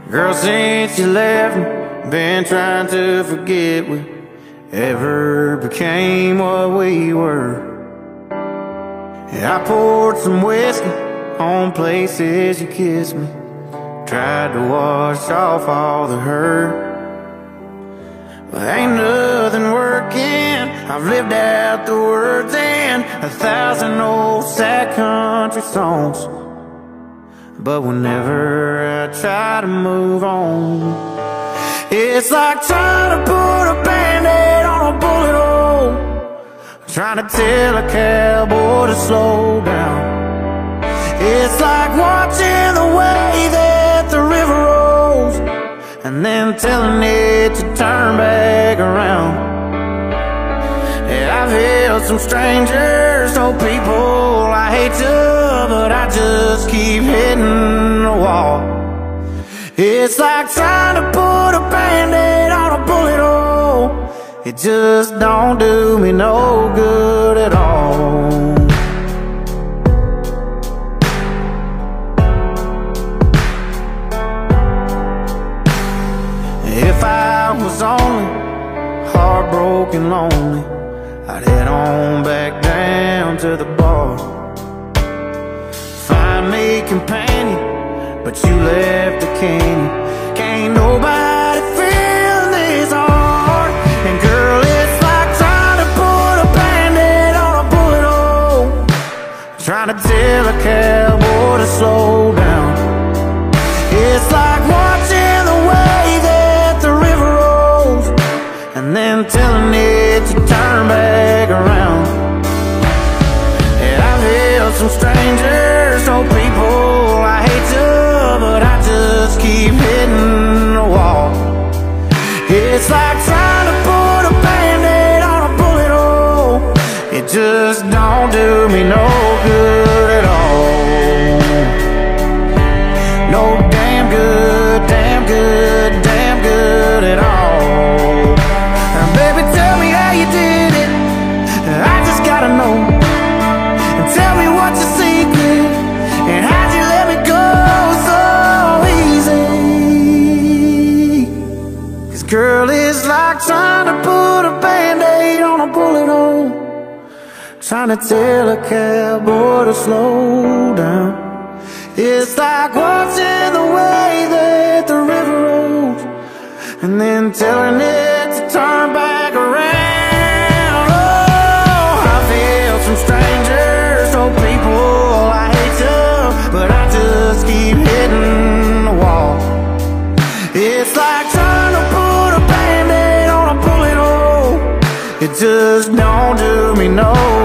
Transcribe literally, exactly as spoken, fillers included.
Girl, since you left me, been trying to forget we ever became what we were. I poured some whiskey on places you kissed me, tried to wash off all the hurt. But ain't nothing working. I've lived out the words in a thousand old sad country songs, but whenever I try to move on, it's like trying to put a Bandaid on a bullet hole, trying to tell a cowboy to slow down. It's like watching the way that the river rolls and then telling it to turn back around. Yeah, I've held some strangers, told people I hate you, but I just keep hitting the wall. It's like trying to put a Bandaid on a bullet hole. It just don't do me no good at all. If I was only heartbroken lonely, I'd head on back down to the bar, find me a companion, but you left the canyon. Can't nobody feel this hard. And girl, it's like trying to put a Bandaid on a bullet hole, trying to tell a cowboy to slow down. It's like watching the way that the river rolls and then telling it to turn back around. And I've held some strangers, told people I hate you, but I just keep hitting the wall. It's like trying to put a Bandaid on a bullet hole. It just don't do me no good at all. No damn good, damn good, damn good at all. And baby, tell me how you did it, I just gotta know. And tell me what's your secret, and how'd you let me go so easy? Cause girl, it's like trying to put a Bandaid on a bullet hole, trying to tell a cowboy to slow down. It's like watching the way that the river rolls and then telling it to turn back around. Oh, I feel some strangers, told people I hate you, but I just keep hitting the wall. It's like trying to put a Bandaid on a bullet hole. It just don't do me no